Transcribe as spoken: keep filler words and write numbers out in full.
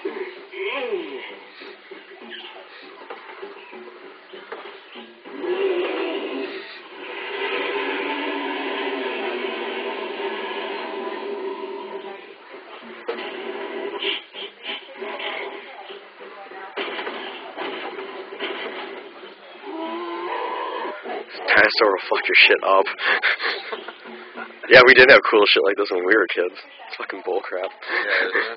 Dinosaur will fuck your shit up. Yeah, we did have cool shit like this when we were kids. It's fucking bullcrap. Yeah,